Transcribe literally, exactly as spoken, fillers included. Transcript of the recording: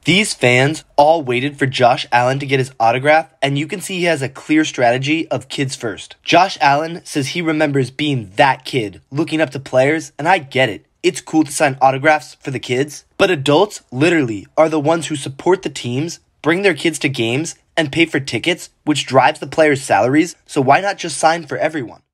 These fans all waited for Josh Allen to get his autograph, and you can see he has a clear strategy of kids first. Josh Allen says he remembers being that kid, looking up to players, and I get it. It's cool to sign autographs for the kids, but adults literally are the ones who support the teams, bring their kids to games, and pay for tickets, which drives the players' salaries, so why not just sign for everyone?